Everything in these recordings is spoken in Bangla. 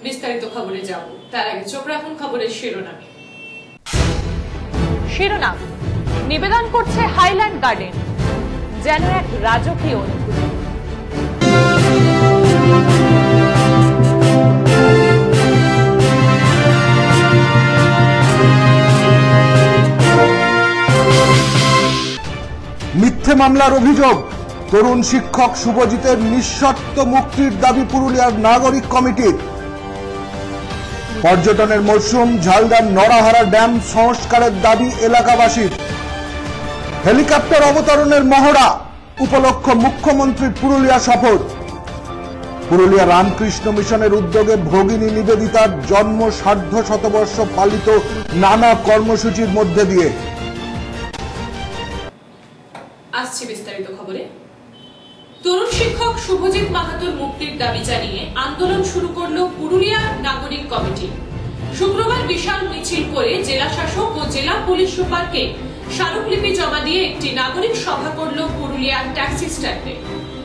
বিস্তারিত খবরে যাব তার আগে চোখ রাখুন খবরের শিরোনামে। শিরোনাম নিবেদন করছে হাইল্যান্ড গার্ডেন, যেন এক রাজকীয় অনুভূতি। মিথ্যে মামলার অভিযোগ, তরুণ শিক্ষক শুভজিতের নিঃশর্ত মুক্তির দাবি পুরুলিয়ার নাগরিক কমিটির। পর্যটনের মরশুম, ঝালদার নড়াহারা ড্যাম সংস্কারের দাবি এলাকাবাসীর। হেলিকপ্টার অবতরণের মহড়া উপলক্ষ মুখ্যমন্ত্রীর পুরুলিয়া সফর। পুরুলিয়া রামকৃষ্ণ মিশনের উদ্যোগে ভগিনী নিবেদিতার জন্ম সার্ধ শতবর্ষ পালিত নানা কর্মসূচির মধ্যে দিয়ে। আসছে বিস্তারিত খবরে। তরুণ শিক্ষক শুভজিৎ মাহাতোর মুক্তির দাবি জানিয়ে আন্দোলন শুরু করল পুরুলিয়া নাগরিক কমিটি। শুক্রবার বিশাল মিছিল করে জেলা শাসক ও জেলা পুলিশ সুপারকে স্মারকলিপি জমা দিয়ে একটি নাগরিক সভা করল পুরুলিয়া ট্যাক্সি স্ট্যান্ডে।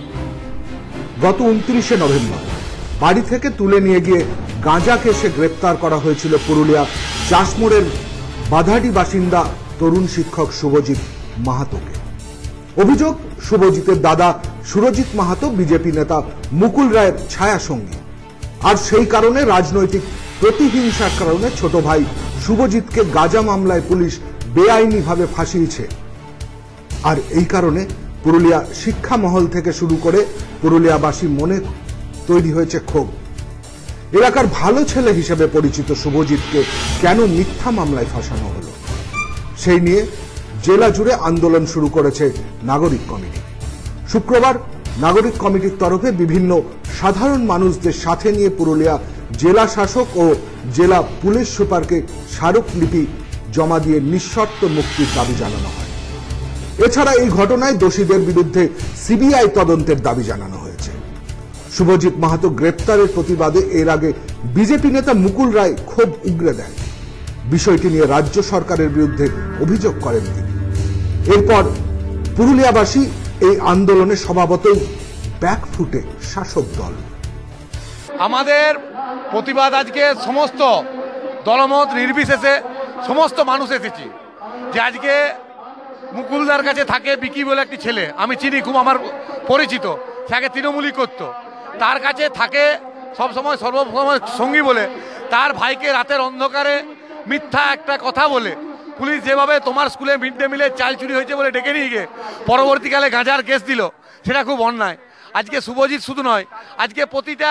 গত 29শে নভেম্বর বাড়ি থেকে তুলে নিয়ে গিয়ে গাঁজা কেসে গ্রেপ্তার করা হয়েছিল পুরুলিয়া চাষমোড়ের বাধাডি বাসিন্দা তরুণ শিক্ষক শুভজিৎ মাহাতোকে। অভিযোগ, শুভজিতের দাদা সুরজিৎ মাহাতো বিজেপি নেতা মুকুল রায়ের ছায়া সঙ্গী, আর সেই কারণে রাজনৈতিক প্রতিহিংসার কারণে ছোট ভাই শুভজিৎকে গাঁজা মামলায় পুলিশ বেআইনিভাবে ফাঁসিয়েছে। আর এই কারণে পুরুলিয়া শিক্ষা মহল থেকে শুরু করে পুরুলিয়াবাসী মনে তৈরি হয়েছে ক্ষোভ। এলাকার ভালো ছেলে হিসেবে পরিচিত শুভজিৎকে কেন মিথ্যা মামলায় ফাঁসানো হলো, সেই নিয়ে জেলা জুড়ে আন্দোলন শুরু করেছে নাগরিক কমিটি। শুক্রবার নাগরিক কমিটির তরফে বিভিন্ন সাধারণ মানুষদের সাথে নিয়ে পুরুলিয়া জেলা শাসক ও জেলা পুলিশ সুপারকে স্মারকলিপি জমা দিয়ে নিঃশর্ত মুক্তির দাবি জানানো হয়। এছাড়া এই ঘটনায় দোষীদের বিরুদ্ধে সিবিআই তদন্তের দাবি জানানো হয়েছে। শুভজিৎ মাহাতো গ্রেপ্তারের প্রতিবাদে এর আগে বিজেপি নেতা মুকুল রায় ক্ষোভ উগরে দেন। বিষয়টি নিয়ে রাজ্য সরকারের বিরুদ্ধে অভিযোগ করেন তিনি। এরপর পুরুলিয়াবাসী এই আন্দোলনে স্বভাবতই ব্যাকফুটে শাসক দল। আমাদের প্রতিবাদ আজকে সমস্ত দলমত নির্বিশেষে সমস্ত মানুষ এসেছি, যে আজকে মুকুলদার কাছে থাকে বিকি বলে একটি ছেলে, আমি চিনি, খুব আমার পরিচিত, সে আগে তৃণমূলই করতো, তার কাছে থাকে সবসময় সর্বসময় সঙ্গী বলে তার ভাইকে রাতের অন্ধকারে মিথ্যা একটা কথা বলে পুলিশ যেভাবে তোমার স্কুলে মিড ডে মিলে চাল চুরি হয়েছে বলে ডেকে নিয়ে গিয়ে পরবর্তীকালে গাঁজার কেস দিল, সেটা খুব অন্যায়। আজকে শুভজিৎ শুধু নয়, আজকে প্রতিটা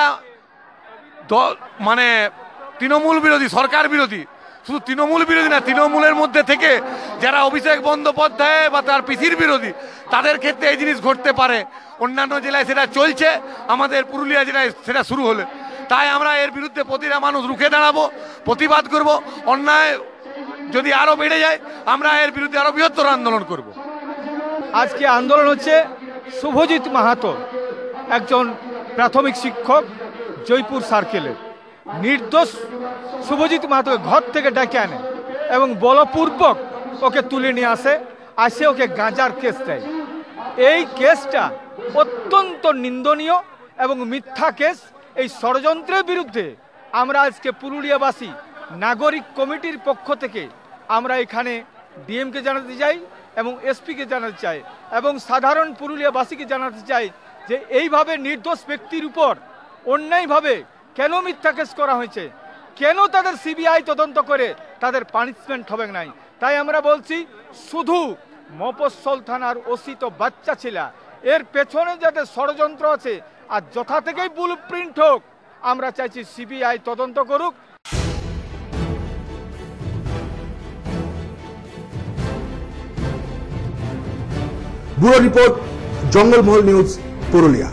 মানে তৃণমূল বিরোধী, সরকার বিরোধী, শুধু তৃণমূল বিরোধী না, তৃণমূলের মধ্যে থেকে যারা অভিষেক বন্দ্যোপাধ্যায় বা তার পিসির বিরোধী, তাদের ক্ষেত্রে এই জিনিস ঘটতে পারে। অন্যান্য জেলায় সেটা চলছে, আমাদের পুরুলিয়া জেলায় সেটা শুরু হলে, তাই আমরা এর বিরুদ্ধে প্রতিটা মানুষ রুখে দাঁড়াবো, প্রতিবাদ করব। অন্যায় যদি আরো বেড়ে যায় আমরা এর বিরুদ্ধে আরো বৃহত্তর আন্দোলন করব। আজকে আন্দোলন হচ্ছে শুভজিৎ মাহাতো, একজন প্রাথমিক শিক্ষক, জয়পুর সার্কেলের। নির্দোষ শুভজিৎ মাহাতোকে ঘর থেকে ডেকে আনে এবং বলপূর্বক ওকে তুলে নিয়ে আসে ওকে গাঁজার কেস দেয়। এই কেসটা অত্যন্ত নিন্দনীয় এবং মিথ্যা কেস। এই ষড়যন্ত্রের বিরুদ্ধে আমরা আজকে পুরুলিয়াবাসী নাগরিক কমিটির পক্ষ থেকে আমরা এখানে ডিএমকে জানাতে চাই এবং এসপিকে জানাতে চাই এবং সাধারণ পুরুলিয়াবাসীকে জানাতে চাই যে এইভাবে নির্দোষ ব্যক্তির উপর অন্যায়ভাবে কেন মিথ্যা কেস করা হয়েছে, কেন তাদের সিবিআই তদন্ত করে তাদের পানিশমেন্ট হবে নাই। তাই আমরা বলছি, শুধু মফস্বল থানার ওসি তো বাচ্চা ছিল, এর পেছনে যাতে ষড়যন্ত্র আছে আর যথা থেকেই ব্লু প্রিন্ট হোক, আমরা চাইছি সিবিআই তদন্ত করুক। Bureau report, Jangalmahal news, Purulia.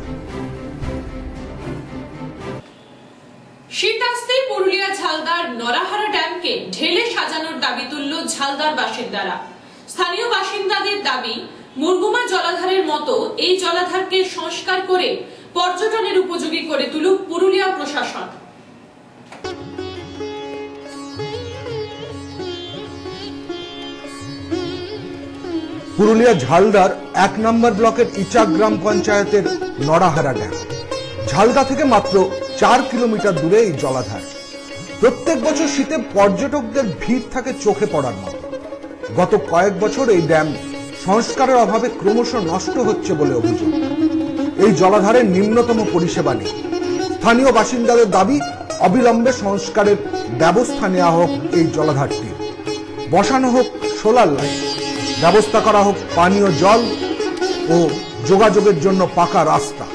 শীত আসতেই পুরুলিয়া ঝালদার নড়াহারা ড্যামকে ঢেলে সাজানোর দাবি তুলল ঝালদার বাসিন্দারা। স্থানীয় বাসিন্দাদের দাবি, মুরগুমা জলাধারের মতো এই জলাধারকে সংস্কার করে পর্যটনের উপযোগী করে তুলুক পুরুলিয়া প্রশাসন। পুরুলিয়া ঝালদার 1 নম্বর ব্লকের ইচাক গ্রাম পঞ্চায়েতের নড়াহারা ড্যাম ঝালদা থেকে মাত্র 4 কিলোমিটার দূরে এই জলাধার। প্রত্যেক বছর শীতে পর্যটকদের ভিড় থাকে চোখে পড়ার মতো। গত কয়েক বছর এই ড্যাম সংস্কারের অভাবে ক্রমশ নষ্ট হচ্ছে বলে অভিযোগ। এই জলাধারের নিম্নতম পরিষেবা নেই। স্থানীয় বাসিন্দাদের দাবি, অবিলম্বে সংস্কারের ব্যবস্থা নেওয়া হোক এই জলাধারটি, বসানো হোক সোলার লাইন, ব্যবস্থা করা হোক পানীয় জল ও যোগাযোগের জন্য পাকা রাস্তা।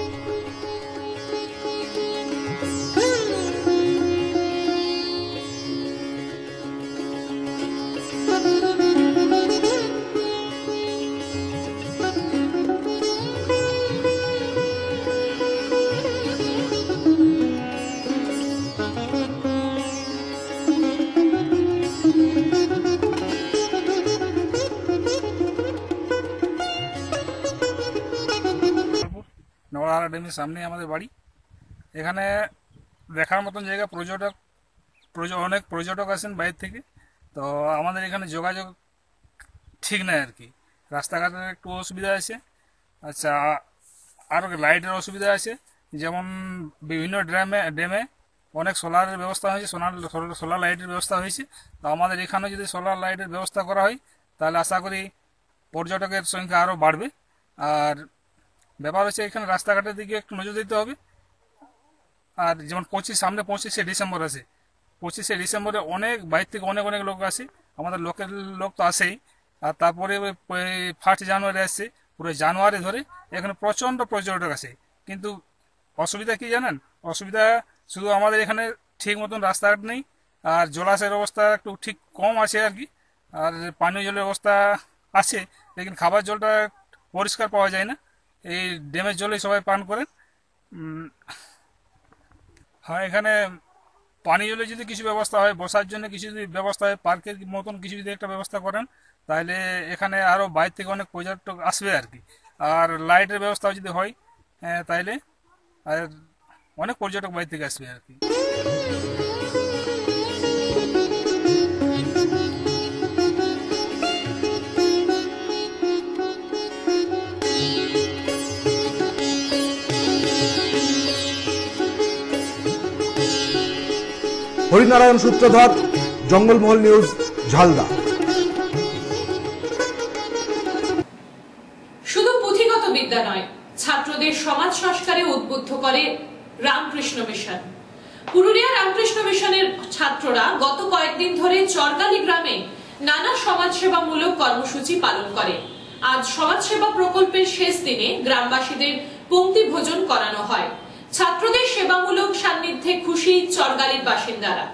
নওয়ারা ড্যামের সামনে আমাদের বাড়ি। এখানে দেখার মতন জায়গা, অনেক পর্যটক আসেন বাইরে থেকে। তো আমাদের এখানে যোগাযোগ ঠিক নাই আর কি, রাস্তাঘাটের একটু অসুবিধা আছে। আচ্ছা, আর লাইটের অসুবিধা আছে, যেমন বিভিন্ন ড্যামে অনেক সোলারের ব্যবস্থা হয়েছে, সোলার লাইটের ব্যবস্থা হয়েছে। তো আমাদের এখানে যদি সোলার লাইটের ব্যবস্থা করা হয় তাহলে আশা করি পর্যটকের সংখ্যা আরও বাড়বে। আর ব্যাপার হচ্ছে এখানে রাস্তাঘাটের দিকে একটু নজর দিতে হবে। আর যেমন সামনে 25শে ডিসেম্বর আছে, 25শে ডিসেম্বরে অনেক বাইরে থেকে অনেক লোক আসে, আমাদের লোকের লোক তো আসেই। আর তারপরে 1 জানুয়ারি আসছে, পুরো জানুয়ারি ধরে এখানে প্রচণ্ড পর্যটক আসে। কিন্তু অসুবিধা কি জানেন? অসুবিধা শুধু আমাদের এখানে ঠিক মতন রাস্তাঘাট নেই, আর জলাশয়ের অবস্থা একটু ঠিক কম আছে আর কি। আর পানীয় জলের অবস্থা আছে, লেকিন খাবার জলটা পরিষ্কার পাওয়া যায় না। এই ড্যামের জলেই সবাই পান করেন। হ্যাঁ, এখানে পানীয় জলে যদি কিছু ব্যবস্থা হয়, বসার জন্য কিছু যদি ব্যবস্থা হয়, পার্কের মতন কিছু যদি একটা ব্যবস্থা করেন, তাহলে এখানে আরও বাইরে থেকে অনেক পর্যটক আসবে আর কি। আর লাইটের ব্যবস্থা যদি হয় তাইলে আর অনেক পর্যটক বাইরে থেকে আসবে আর কি। হরিনারায়ণ সূত্রধর, জঙ্গলমহল নিউজ, ঝালদা। শুধু পুঁথিগত বিদ্যা নয়, ছাত্রদের সমাজ সংস্কারে উদ্বুদ্ধ করে রামকৃষ্ণ মিশন। পুরুলিয়া রামকৃষ্ণ মিশনের ছাত্ররা গত কয়েকদিন ধরে চরগালি গ্রামে নানা সমাজসেবামূলক কর্মসূচি পালন করে। আজ সমাজসেবা প্রকল্পের শেষ দিনে গ্রামবাসীদের পংক্তি ভোজন করানো হয়। ছাত্রদের সেবামূলক সান্নিধ্যে খুশি চরগালির বাসিন্দারা।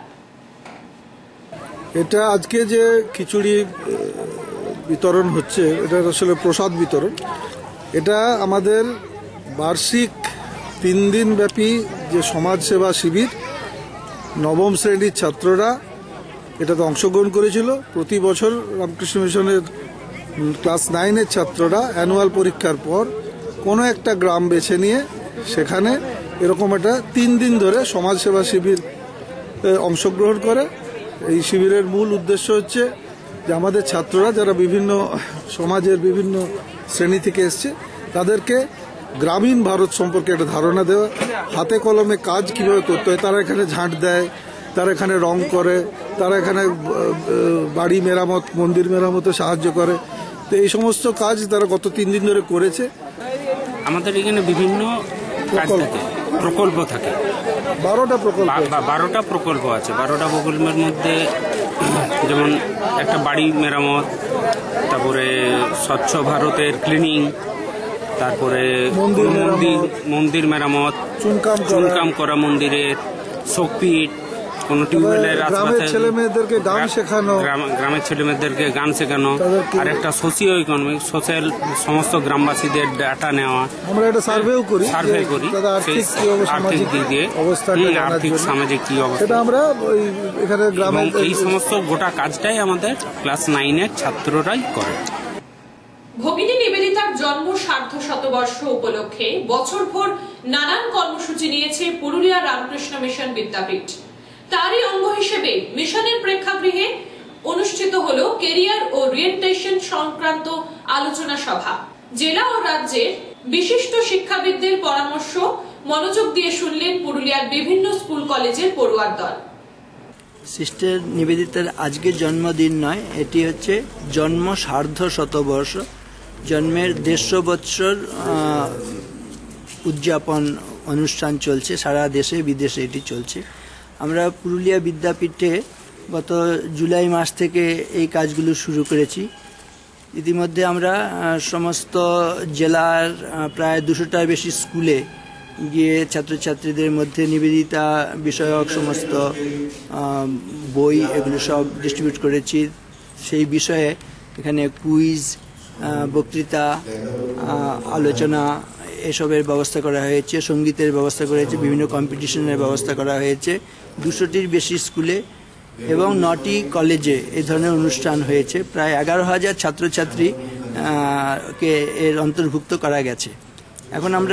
এটা আজকে যে খিচুড়ি বিতরণ হচ্ছে, এটা আসলে প্রসাদ বিতরণ। এটা আমাদের বার্ষিক 3 দিন ব্যাপী যে সমাজসেবা শিবির, 9ম শ্রেণীর ছাত্ররা এটাতে অংশগ্রহণ করেছিল। প্রতি বছর রামকৃষ্ণ মিশনের ক্লাস 9-এর ছাত্ররা অ্যানুয়াল পরীক্ষার পর কোনো একটা গ্রাম বেছে নিয়ে সেখানে এরকম একটা 3 দিন ধরে সমাজসেবা শিবির অংশগ্রহণ করে। এই শিবিরের মূল উদ্দেশ্য হচ্ছে যে আমাদের ছাত্ররা যারা বিভিন্ন সমাজের বিভিন্ন শ্রেণী থেকে এসছে, তাদেরকে গ্রামীণ ভারত সম্পর্কে একটা ধারণা দেওয়া, হাতে কলমে কাজ কিভাবে করতে হয়। তারা এখানে ঝাঁট দেয়, তারা এখানে রং করে, তারা এখানে বাড়ি মেরামত, মন্দির মেরামতে সাহায্য করে। তো এই সমস্ত কাজ তারা গত 3 দিন ধরে করেছে। আমাদের এখানে বিভিন্ন প্রকল্প থাকে, 12টা প্রকল্প, 12টা প্রকল্প আছে। 12টা প্রকল্পের মধ্যে যেমন একটা বাড়ি মেরামত, তারপরে স্বচ্ছ ভারতের ক্লিনিং, তারপরে মন্দির মেরামত, চুনকাম করা মন্দিরের, শোকপিট, কোনো টিউবওয়েলের আশেপাশে ছেলেমেয়েদেরকে গান শেখানো, গ্রামের ছেলেমেয়েদেরকে গান শেখানো, আর একটা সোশিও ইকোনমিক, সোশ্যাল সমস্ত গ্রামবাসীদের ডাটা নেওয়া। আমরা একটা সার্ভে করি আর্থিক দিক দিয়ে, আর্থিক সামাজিক কি অবস্থা, সেটা আমরা এখানে গ্রামে এই সমস্ত গোটা কাজটাই আমাদের ক্লাস 9-এর ছাত্ররাই করে। ভগিনী নিবেদিতার জন্ম সার্ধ শতবর্ষ উপলক্ষে বছরভর নানান কর্মসূচি নিয়েছে পুরুলিয়া রামকৃষ্ণ মিশন বিদ্যাপীঠ। তারই অঙ্গ হিসেবে মিশনের প্রেক্ষাগৃহে অনুষ্ঠিত হলো কেরিয়ার ও ওরিয়েন্টেশন সংক্রান্ত আলোচনা সভা। জেলা ও রাজ্যের বিশিষ্ট শিক্ষাবিদদের পরামর্শ মনোযোগ দিয়ে শুনলেন পুরুলিয়ার বিভিন্ন স্কুল কলেজের পড়ুয়ার দল। সিস্টার নিবেদিতার আজকে জন্মদিন নয়, এটি হচ্ছে জন্ম সার্ধ শতবর্ষ, জন্মের 150 বৎসর উদযাপন অনুষ্ঠান চলছে সারা দেশে বিদেশে, এটি চলছে। আমরা পুরুলিয়া বিদ্যাপীঠে গত জুলাই মাস থেকে এই কাজগুলো শুরু করেছি। ইতিমধ্যে আমরা সমস্ত জেলার প্রায় 200টার বেশি স্কুলে গিয়ে ছাত্রছাত্রীদের মধ্যে নিবেদিতা বিষয়ক সমস্ত বই এগুলো সব ডিস্ট্রিবিউট করেছি। সেই বিষয়ে এখানে কুইজ, বক্তৃতা, আলোচনা এসবের ব্যবস্থা করা হয়েছে, সঙ্গীতের ব্যবস্থা করা হয়েছে, বিভিন্ন কম্পিটিশনের ব্যবস্থা করা হয়েছে 200টির বেশি স্কুলে এবং 9টি কলেজে এই ধরনের অনুষ্ঠান হয়েছে। প্রায় 11,000 ছাত্রছাত্রী কে এর অন্তর্ভুক্ত করা গেছে। এখন আমরা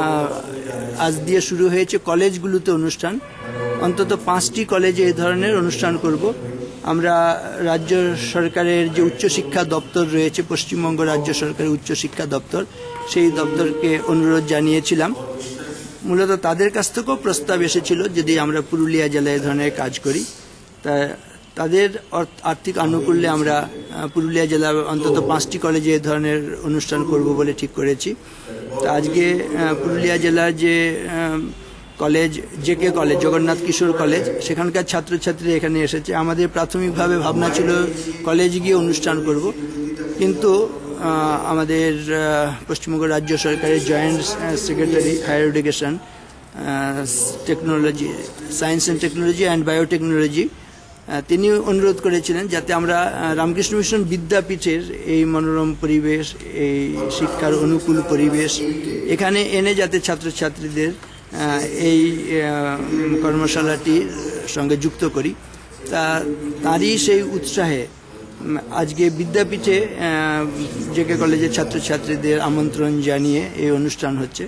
আজ দিয়ে শুরু হয়েছে কলেজগুলোতে অনুষ্ঠান, অন্তত 5টি কলেজে এই ধরনের অনুষ্ঠান করব। আমরা রাজ্য সরকারের যে উচ্চশিক্ষা দপ্তর রয়েছে, পশ্চিমবঙ্গ রাজ্য সরকারের উচ্চশিক্ষা দপ্তর, সেই দপ্তরকে অনুরোধ জানিয়েছিলাম। মূলত তাদের কাছ থেকেও প্রস্তাব এসেছিল যদি আমরা পুরুলিয়া জেলায় এই ধরনের কাজ করি, তা তাদের আর্থিক আনুকূল্যে আমরা পুরুলিয়া জেলার অন্তত 5টি কলেজে এই ধরনের অনুষ্ঠান করব বলে ঠিক করেছি। তা আজকে পুরুলিয়া জেলার যে college, JK college, Jagannath Kishore college, সেখানকার ছাত্রছাত্রী এখানে এসেছে। আমাদের প্রাথমিকভাবে ভাবনা ছিল কলেজ গিয়ে অনুষ্ঠান করব, কিন্তু আমাদের পশ্চিমবঙ্গ রাজ্য সরকারের joint secretary higher education, technology, science and technology and biotechnology, তিনি অনুরোধ করেছিলেন যাতে আমরা রামকৃষ্ণ মিশন বিদ্যাপীঠের এই মনোরম পরিবেশ, এই শিক্ষার অনুকূল পরিবেশ এখানে এনে যাতে ছাত্রছাত্রীদের এই কর্মশালাটির সঙ্গে যুক্ত করি। তারই সেই উৎসাহে আজকে বিদ্যাপীঠে জেকে কলেজের ছাত্রছাত্রীদের আমন্ত্রণ জানিয়ে এই অনুষ্ঠান হচ্ছে।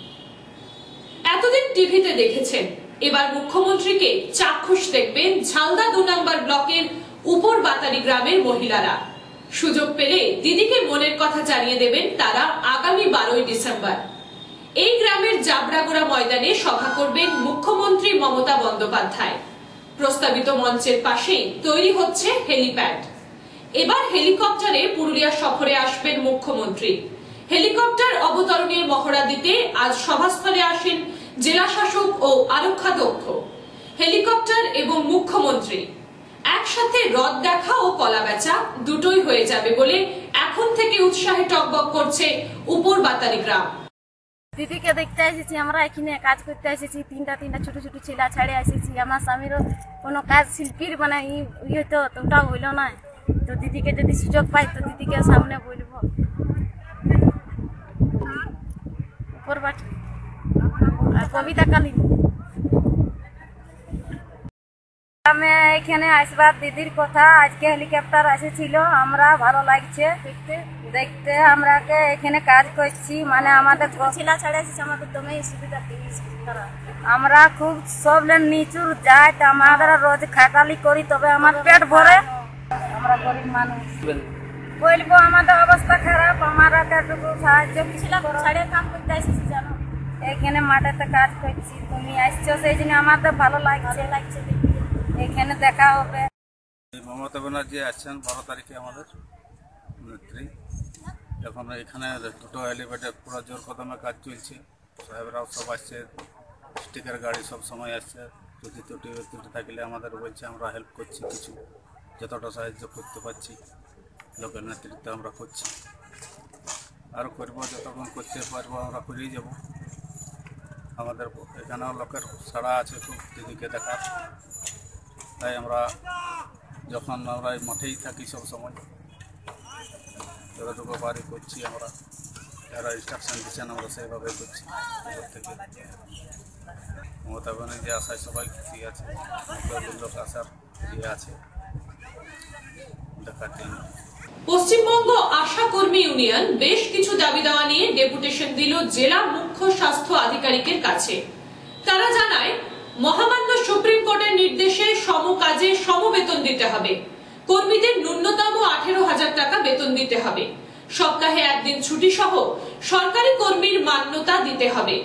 এতদিন টিভিতে দেখেছেন, এবার মুখ্যমন্ত্রীকে চাক্ষুষ দেখবেন ঝালদা 2 নম্বর ব্লকের উপর বাতারি গ্রামের মহিলারা। সুযোগ পেলে দিদিকে মনের কথা জানিয়ে দেবেন তারা আগামী 12ই ডিসেম্বর। এই গ্রামের জাবড়াগোড়া ময়দানে সভা করবেন মুখ্যমন্ত্রী মমতা বন্দ্যোপাধ্যায়। প্রস্তাবিত মঞ্চের পাশেই তৈরি হচ্ছে হেলিপ্যাড। এবার হেলিকপ্টারে পুরুলিয়া সফরে আসবেন মুখ্যমন্ত্রী। হেলিকপ্টার অবতরণের মহড়া দিতে আজ সভাস্থলে আসেন জেলা শাসক ও আরক্ষাধ্যক্ষ। হেলিকপ্টার এবং মুখ্যমন্ত্রী একসাথে রথ দেখা ও কলা বেচা দুটোই হয়ে যাবে বলে এখন থেকে উৎসাহে টকবক করছে উপর বাতারি গ্রাম। দিদিকে দেখতে এসেছি, আমরা এখানে কাজ করতে এসেছি, তিনটা ছোট ছোট ছেলে ছেড়ে এসেছি। আমার স্বামীরও কোনো কাজ শিল্পীর মানে ইয়ে তো ওটাও হইল না। তো দিদিকে যদি সুযোগ পাই তো দিদিকে সামনে বলবো। কবিতা কালী আমি এখানে আসবার দিদির কথা, আজকে হেলিকপ্টার এসেছিল, আমরা ভালো লাগছে দেখতে। আমরাকে এখানে কাজ করছি, মানে আমাদের ছেলা ছাড়া এসেছে, আমাদের দমে সুবিধা। আমরা খুব সব নিচুর যাই, আমাদের রোজ খাটালি করি, তবে আমার পেট ভরে। আমরা গরিব মানুষ, বলবো আমাদের অবস্থা খারাপ, আমরা একটু সাহায্য ছাড়িয়ে কাম করতে এসেছি জানো। এখানে মাঠেতে কাজ করছি, তুমি আসছো সেই জন্য আমাদের ভালো লাগছে। এখানে দেখা হবে। মমতা ব্যানার্জি আসছেন 12 তারিখে আমাদের নেত্রী। এখন এখানে 2টো হেলিপ্যাডে পুরো জোর কদমে কাজ চলছে। সাহেবরাও সব আসছে, স্টিকার গাড়ি সব সময় আসছে। যদি ত্রুটি থাকলে আমাদের বলছে, আমরা হেল্প করছি, কিছু যতটা সাহায্য করতে পারছি লোকের নেতৃত্বে আমরা করছি। আরও করবো, যতক্ষণ করতে পারবো আমরা করেই যাব। আমাদের এখানেও লোকের সাড়া আছে খুব দিদিকে দেখার, তাই আমরা যখন আমরা এই মাঠেই থাকি সব সময় যতটুকু বাড়ি করছি। আমরা যারা ইনস্ট্রাকশন দিচ্ছেন আমরা সেইভাবে করছি। থেকে মমতা ব্যানার্জি আশায় সবাই খুশি আছে, লোক আসার ইয়ে আছে দেখার জন্য। পশ্চিমবঙ্গ আশা কর্মী ইউনিয়ন বেশ কিছু দাবি দেওয়া নিয়ে ডেপুটেশন দিল জেলা মুখ্য স্বাস্থ্য আধিকারিকের কাছে। তারা জানায়, মহামান্য সুপ্রিম কোর্টের নির্দেশে সম কাজে সম বেতন দিতে হবে, কর্মীদের ন্যূনতম 18,000 টাকা বেতন দিতে হবে, সপ্তাহে 1 দিন ছুটি সহ সরকারি কর্মীর মান্যতা দিতে হবে,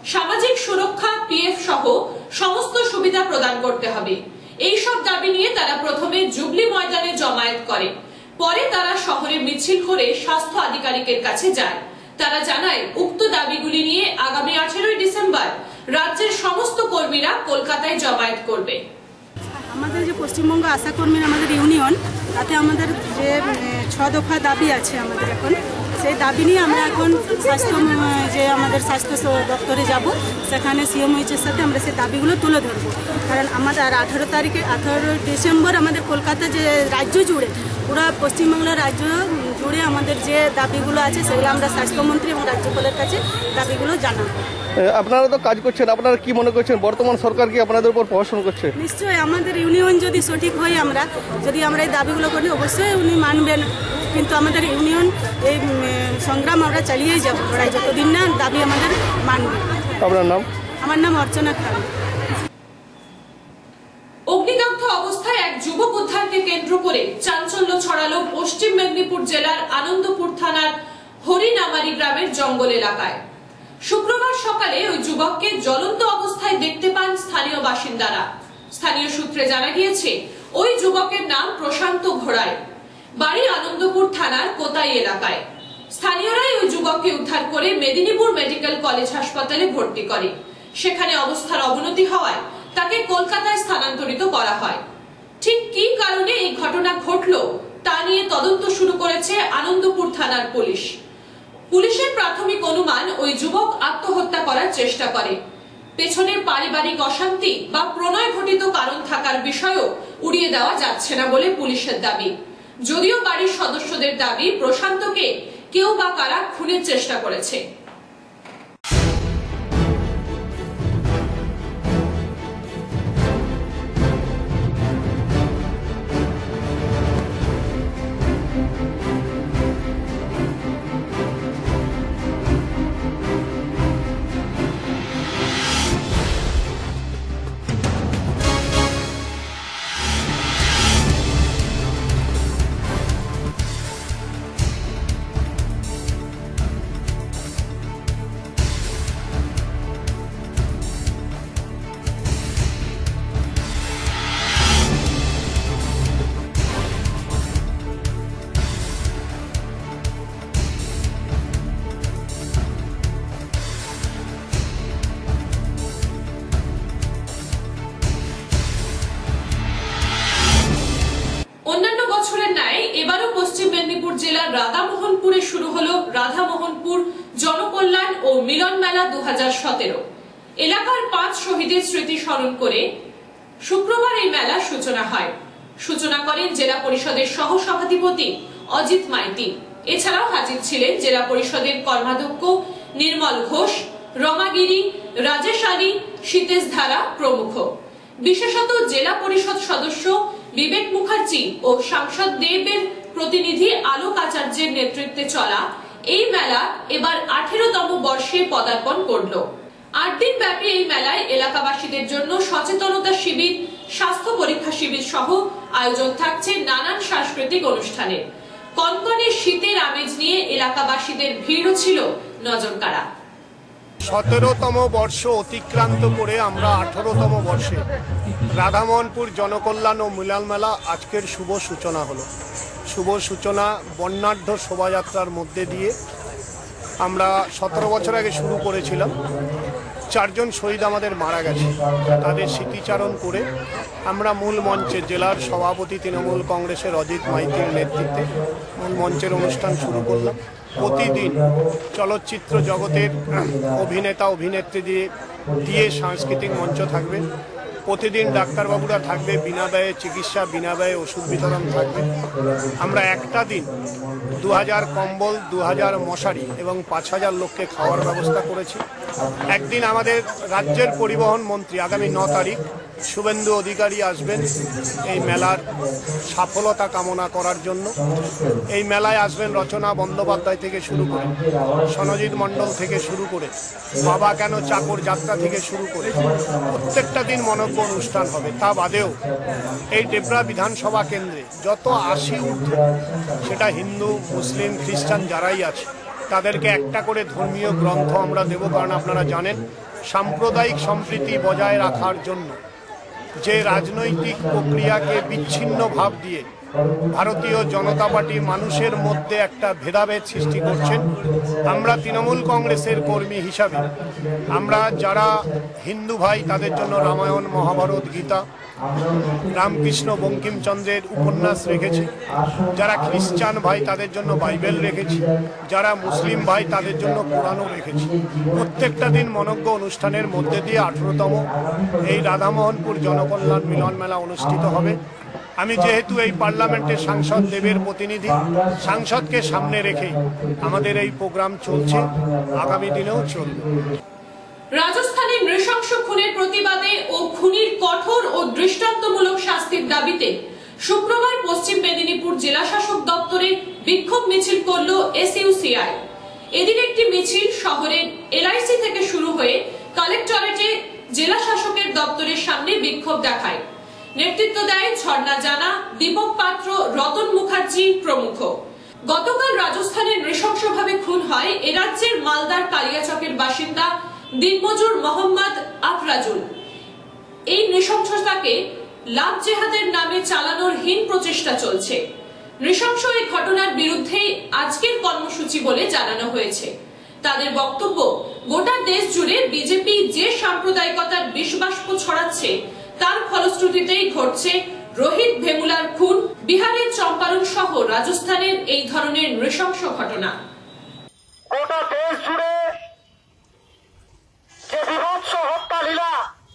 সামাজিক সুরক্ষা, পিএফ সহ সমস্ত সুবিধা প্রদান করতে হবে। এই সব দাবি নিয়ে তারা প্রথমে জুবলি ময়দানে জমায়েত করে, পরে তারা শহরে মিছিল করে স্বাস্থ্য আধিকারিকের কাছে যায়। তারা জানায় উক্ত দাবিগুলি নিয়ে আগামী 18 ডিসেম্বর রাজ্যের সমস্ত কর্মীরা কলকাতায় জমায়েত করবে। আমাদের যে পশ্চিমবঙ্গ আশা কর্মীর আমাদের ইউনিয়ন, তাতে আমাদের যে 6 দফা দাবি আছে আমাদের এখন, সেই দাবি নিয়ে আমরা এখন আমাদের স্বাস্থ্য দপ্তরে যাব, সেখানে সিএমএইচের সাথে আমরা সেই দাবিগুলো তুলে ধরবো। কারণ আমাদের 18 ডিসেম্বর আমাদের কলকাতা যে রাজ্য জুড়ে, পুরো পশ্চিমবাংলার রাজ্য জুড়ে আমাদের যে দাবিগুলো আছে সেগুলো আমরা স্বাস্থ্যমন্ত্রী এবং রাজ্যপালের কাছে দাবিগুলো জানাবো। আপনারা তো কাজ করছেন, আপনারা কি মনে করছেন বর্তমান সরকার কি আপনাদের উপর প্রশাসন করছে? নিশ্চয়ই আমাদের ইউনিয়ন যদি সঠিক হয়, যদি আমরা এই দাবিগুলো করি, অবশ্যই উনি মানবেন। কিন্তু আমাদের ইউনিয়ন এই সংগ্রাম আমরা চালিয়েই যাবো যতদিন না দাবি আমাদের মানবে। আপনার নাম? আমার নাম অর্চনা খান। অগ্নিদগ্ধ অবস্থায় এক যুবক উদ্ধারকে কেন্দ্র করে চাঞ্চল্য ছড়ালো পশ্চিম মেদিনীপুর জেলার আনন্দপুর থানার হরিনামারি গ্রামের জঙ্গল এলাকায়। শুক্রবার সকালে ওই যুবককে জ্বলন্ত অবস্থায় দেখতে পান স্থানীয় বাসিন্দারা। স্থানীয় সূত্রে জানা গিয়েছে ওই যুবকের নাম প্রশান্ত ঘোড়াই, বাড়ি আনন্দপুর থানার কোতাই এলাকায়। স্থানীয়রাই ওই যুবককে উদ্ধার করে মেদিনীপুর মেডিকেল কলেজ হাসপাতালে ভর্তি করে। সেখানে অবস্থার অবনতি হওয়ায় তাকে কলকাতায় স্থানান্তরিত করা হয়। ঠিক কী কারণে এই ঘটনা ঘটল তা নিয়ে তদন্ত শুরু করেছে আনন্দপুর থানার পুলিশ। পুলিশের প্রাথমিক অনুমান ওই যুবক আত্মহত্যা করার চেষ্টা করে। পেছনে পারিবারিক অশান্তি বা প্রণয় ঘটিত কারণ থাকার বিষয়ও উড়িয়ে দেওয়া যাচ্ছে না বলে পুলিশের দাবি। যদিও বাড়ির সদস্যদের দাবি প্রশান্তকে কেউ বা কারা খুনের চেষ্টা করেছে। এবারও পশ্চিম মেদিনীপুর জেলার রাধামোহনপুরে শুরু হলো রাধামোহনপুর জনকল্যাণ ও মিলন মেলা 2017। এলাকার 5 শহীদের স্মৃতি স্মরণ করে শুক্রবার এই মেলার সূচনা হয়। সূচনা করেন জেলা পরিষদের সহ সভাধিপতি অজিত মাইতি। এছাড়াও হাজির ছিলেন জেলা পরিষদের কর্মাধ্যক্ষ নির্মল ঘোষ, রমাগিরি, রাজেশ আলী, শীতেশ ধারা প্রমুখ। বিশেষত জেলা পরিষদ সদস্য বিবেক মুখার্জি ও সাংসদ দেবের প্রতিনিধি আলোক আচার্যের নেতৃত্বে চলা এই মেলা এবার 18তম বর্ষে পদার্পণ করল। 8 দিন ব্যাপী এই মেলায় এলাকাবাসীদের জন্য সচেতনতা শিবির, স্বাস্থ্য পরীক্ষা শিবির সহ আয়োজন থাকছে নানান সাংস্কৃতিক অনুষ্ঠানের। কনকনে শীতের আমেজ নিয়ে এলাকাবাসীদের ভিড়ও ছিল নজরকাড়া। 17তম বর্ষ অতিক্রান্ত করে আমরা 18তম বর্ষে রাধামোহনপুর জনকল্যাণ ও মিলন মেলা আজকের শুভ সূচনা হলো। শুভ সূচনা বর্ণাঢ্য শোভাযাত্রার মধ্যে দিয়ে আমরা 17 বছর আগে শুরু করেছিলাম। 4 জন শহীদ আমাদের মারা গেছে, তাদের স্মৃতিচারণ করে আমরা মূল মঞ্চে জেলার সভাপতি তৃণমূল কংগ্রেসের অজিত মাইতির নেতৃত্বে মূল মঞ্চের অনুষ্ঠান শুরু করলাম। প্রতিদিন চলচ্চিত্র জগতের অভিনেতা অভিনেত্রী দিয়ে সাংস্কৃতিক মঞ্চ থাকবে। প্রতিদিন ডাক্তারবাবুরা থাকবে, বিনা ব্যয়ে চিকিৎসা, বিনা ব্যয়ে ওষুধ বিতরণ থাকবে। আমরা একটা দিন 2000 কম্বল, 2000 মশারি এবং 5000 লোককে খাওয়ার ব্যবস্থা করেছি। একদিন আমাদের রাজ্যের পরিবহন মন্ত্রী আগামী 9 তারিখ শুভেন্দু অধিকারী আসবেন এই মেলার সফলতা কামনা করার জন্য। এই মেলায় আসবেন রচনা বন্দ্যোপাধ্যায় থেকে শুরু করে, সনজিৎ মণ্ডল থেকে শুরু করে, বাবা কেন চাকর যাত্রা থেকে শুরু করে প্রত্যেকটা দিন মনজ্ঞ অনুষ্ঠান হবে। তা বাদেও এই ডেবরা বিধানসভা কেন্দ্রে যত 80 ঊর্ধ্ব, সেটা হিন্দু, মুসলিম, খ্রিস্টান যারাই আছে, তাদেরকে একটা করে ধর্মীয় গ্রন্থ আমরা দেব। কারণ আপনারা জানেন সাম্প্রদায়িক সম্প্রীতি বজায় রাখার জন্য যে রাজনৈতিক প্রক্রিয়াকে বিচ্ছিন্ন ভাব দিয়ে ভারতীয় জনতা পার্টি মানুষের মধ্যে একটা ভেদাভেদ সৃষ্টি করছেন, আমরা তৃণমূল কংগ্রেসের কর্মী হিসাবে আমরা যারা হিন্দু ভাই তাদের জন্য রামায়ণ, মহাভারত, গীতা, রামকৃষ্ণ বঙ্কিমচন্দ্রের উপন্যাস রেখেছি, যারা খ্রিস্টান ভাই তাদের জন্য বাইবেল রেখেছি, যারা মুসলিম ভাই তাদের জন্য কোরআনও রেখেছি। প্রত্যেকটা দিন মনজ্ঞ অনুষ্ঠানের মধ্যে দিয়ে 18তম এই রাধামোহনপুর জনকল্যাণ মিলন মেলা অনুষ্ঠিত হবে। আমি যেহেতু এই পার্লামেন্টের সাংসদ দেবের প্রতিনিধি, সাংসদকে সামনে রেখে আমাদের এই প্রোগ্রাম চলছে, আগামী দিনেও চলবে। রাজস্থানে নৃশংস খুনের প্রতিবাদে ও খুনির কঠোর ও দৃষ্টান্তমূলক শাস্তির দাবিতে শুক্রবার পশ্চিম মেদিনীপুর জেলা শাসক দপ্তরে বিক্ষোভ মিছিল করল এসইউসিআই। এদিন একটি মিছিল শহরের এলআইসি থেকে শুরু হয়ে কালেক্টরেটে জেলা শাসকের দপ্তরের সামনে বিক্ষোভ দেখায়। নেতৃত্ব দেয় ঝর্ণা জানা, দীপক পাত্র, রতন মুখার্জি প্রমুখ। গতকাল রাজস্থানে নৃশংসভাবে খুন হয় এ রাজ্যের মালদার কালিয়াচকের বাসিন্দা দিনমজুর মোহাম্মদ আফরাজুল। এই নৃশংসতাকে লাভ জেহাদের নামে চালানোর হীন প্রচেষ্টা চলছে। নৃশংস এই ঘটনার বিরুদ্ধে আজকের কর্মসূচি বলে জানানো হয়েছে। তাদের বক্তব্য, গোটা দেশ জুড়ে বিজেপি যে সাম্প্রদায়িকতার বিষবাষ্প ছড়াচ্ছে তার ফলশ্রুতিতেই ঘটছে রোহিত ভেমুলার খুন, বিহারের চম্পারণ সহ রাজস্থানের এই ধরনের নৃশংস ঘটনা। গোটা দেশ জুড়ে যে বিভৎস হত্যা লীলা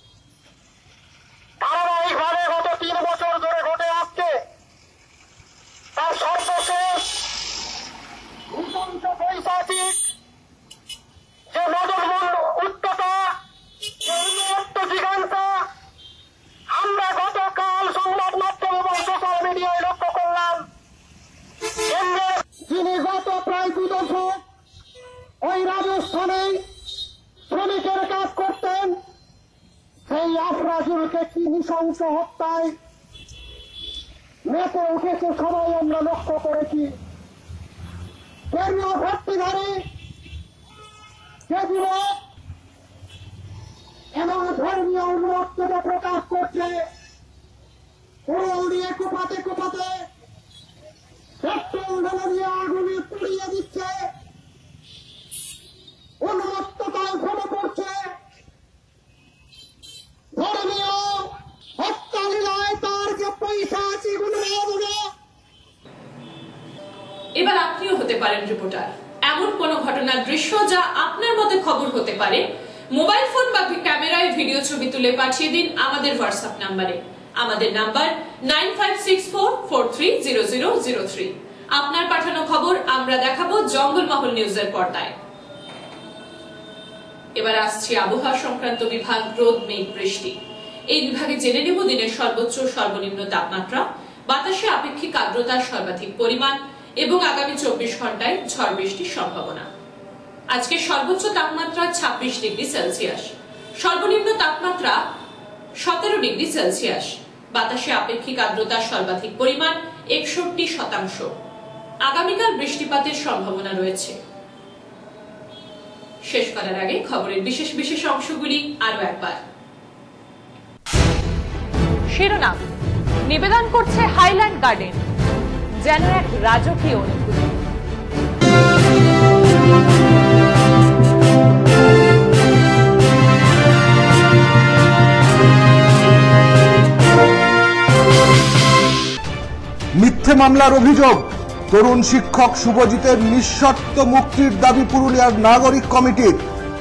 ধারাবাহিকভাবে গত 3 বছর ধরে ঘটে আসছে, তার সর্বশেষ নৃশংস পৈশাচিক যে নজরবন্দ উচ্চতা, জিজ্ঞাসা আমরা গতকাল সংবাদ মাধ্যম এবং সোশ্যাল মিডিয়ায় লক্ষ্য করলাম। যিনি গত প্রায় 2 দশক ওই রাজস্থানে শ্রমিকের কাজ করতেন, সেই আফরাজুলকে কি নৃশংস হত্যায় মেতে উঠেছে সবাই আমরা লক্ষ্য করেছি। ধর্মীয় ভর্তিধারী যেগুলো এবং ধর্মীয় উন্মত্ততা প্রকাশ করছে, দিয়ে কোপাতে কোপাতে পেট্রোল ঢেলে দিয়ে আগুনে পুড়িয়ে দিচ্ছে, উন্মত্ততায় ভরে পড়ছে। ধর্মীয় হত্যা লীলায় তার যে পয়সা আছে এবার আপনিও হতে পারেন রিপোর্টার। এমন কোন ঘটনার দৃশ্য যা আপনার মতে খবর হতে পারে, মোবাইল ফোন বা ক্যামেরায় ভিডিও ছবি তুলে পাঠিয়ে দিন আমাদের হোয়াটসঅ্যাপ নাম্বারে। আমাদের নাম্বার 9564430003। আপনার পাঠানো খবর আমরা দেখাবো জঙ্গলমহল নিউজের পর্দায়। এবার আসছে আবহাওয়া সংক্রান্ত বিভাগ, রোদ, মেঘ, বৃষ্টি। এই বিভাগে জেনে নেব দিনের সর্বোচ্চ সর্বনিম্ন তাপমাত্রা, বাতাসে আপেক্ষিক আর্দ্রতার সর্বাধিক পরিমাণ এবং আগামী 24 ঘন্টায় ঝড় বৃষ্টির সম্ভাবনা। আজকে সর্বোচ্চ তাপমাত্রা 26 ডিগ্রি সেলসিয়াস, সর্বনিম্ন তাপমাত্রা 17 ডিগ্রি সেলসিয়াস, বাতাসে আপেক্ষিক আর্দ্রতার সর্বাধিক পরিমাণ 61%। আগামীকাল বৃষ্টিপাতের সম্ভাবনা রয়েছে। শেষ করার আগে খবরের বিশেষ বিশেষ অংশগুলি আরো একবার। শিরোনাম, নিবেদন করছে হাইল্যান্ড গার্ডেন, যেন এক রাজকীয় অনুভূতি। মিথ্যে মামলার অভিযোগ, তরুণ শিক্ষক শুভজিতের নিঃশর্ত মুক্তির দাবি পুরুলিয়ার নাগরিক কমিটির।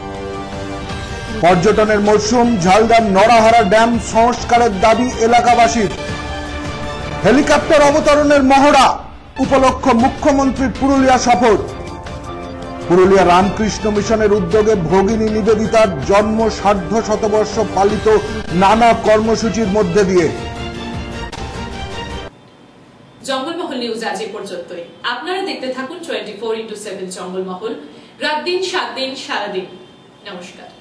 পর্যটনের মরশুম, ঝালদার নড়াহারা ড্যাম সংস্কারের দাবি এলাকাবাসীর। হেলিকপ্টার অবতরণের মহড়া উপলক্ষ মুখ্যমন্ত্রীর পুরুলিয়া সফর। পুরুলিয়া রামকৃষ্ণ মিশনের উদ্যোগে ভগিনী নিবেদিতার জন্ম সার্ধ শতবর্ষ পালিত নানা কর্মসূচির মধ্যে দিয়ে। জঙ্গলমহল নিউজ আজ এ পর্যন্তই। আপনারা দেখতে থাকুন 24x7 জঙ্গলমহল, রাত দিন 7 দিন সারাদিন। নমস্কার।